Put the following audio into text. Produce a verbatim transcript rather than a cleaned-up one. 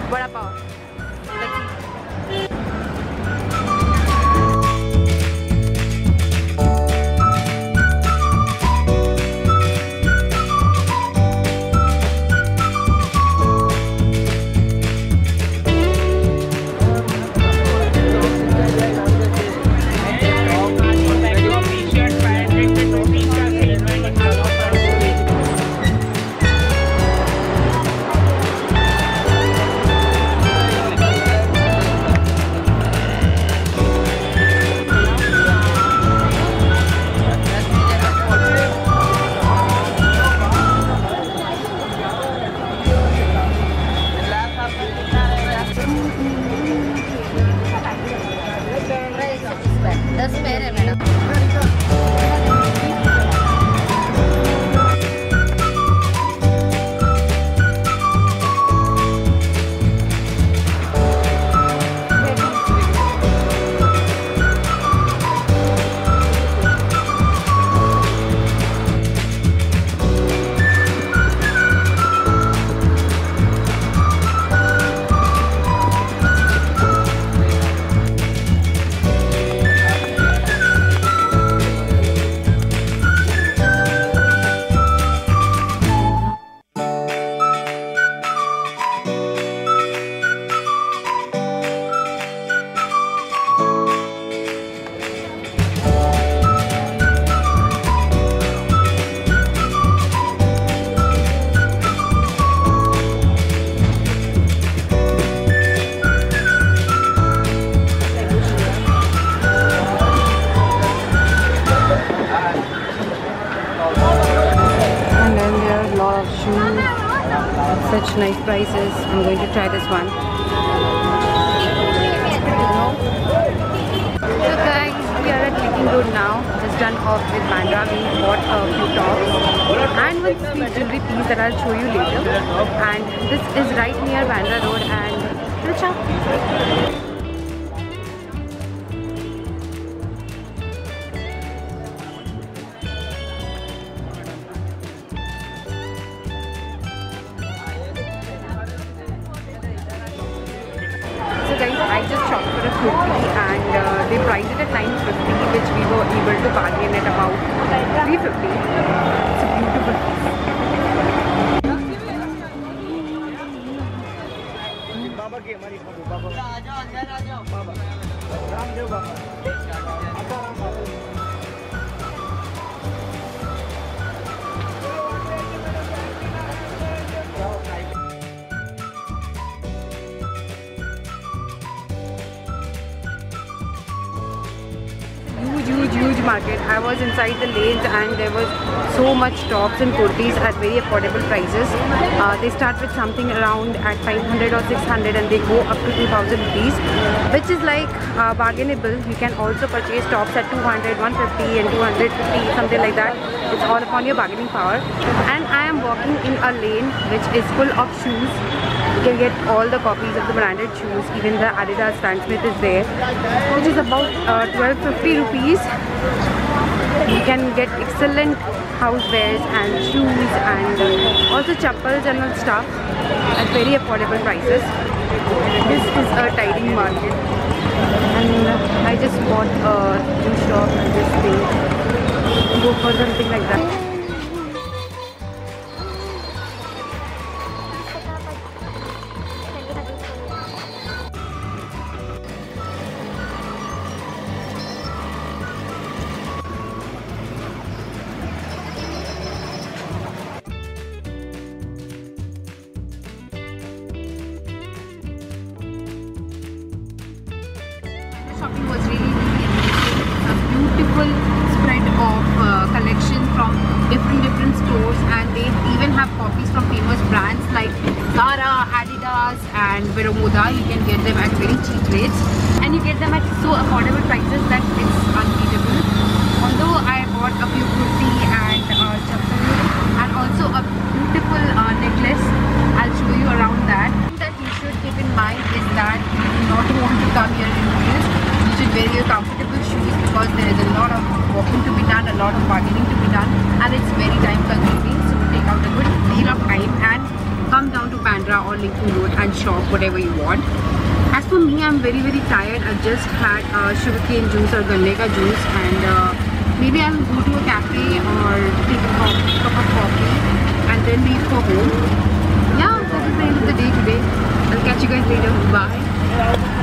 Vada pav. Let's eat. Such nice prices. I'm going to try this one. So guys, we are at Linking Road now. Just done off with Bandra. We bought a few tops and one sweet jewelry piece that I'll show you later. And this is right near Bandra Road and we'll shop. I just shopped for a kurti and uh, they priced it at nine fifty, which we were able to bargain at about three fifty. It's a beautiful huge huge market. I was inside the lanes and there was so much tops and kurtis at very affordable prices. Uh, they start with something around at five hundred or six hundred and they go up to two thousand rupees, which is like uh, bargainable. You can also purchase tops at two hundred, one fifty and two hundred fifty, something like that. It's all upon your bargaining power. And I am walking in a lane which is full of shoes. You can get all the copies of the branded shoes. Even the Adidas Stan Smith is there, which is about uh, twelve fifty rupees. You can get excellent housewares and shoes and uh, also chappals and all stuff at very affordable prices. This is a tidying market and uh, I just bought a new shop and this thing. Go for something like that. Shopping was really, really amazing. A beautiful spread of uh, collection from different different stores, and they even have copies from famous brands like Zara, Adidas and Veromoda. You can get them at very cheap rates and you get them at so affordable prices that it's unbeatable. Although I bought a few kurti and uh, chappal and also a beautiful uh, necklace. I'll show you around that. That you should keep in mind is that you do not want to come here in heels. You should wear your comfortable shoes because there is a lot of walking to be done, a lot of bargaining to be done, and it's very time consuming. So take out a good deal of time and come down to Bandra or around Lincoln Road and shop whatever you want. As for me, I'm very very tired. I just had uh, sugarcane juice or ganne ka juice, and uh, maybe I'll go to a cafe or take a cup, cup of coffee and then leave for home. Yeah, this is the end of the day today. I'll catch you guys later. Bye.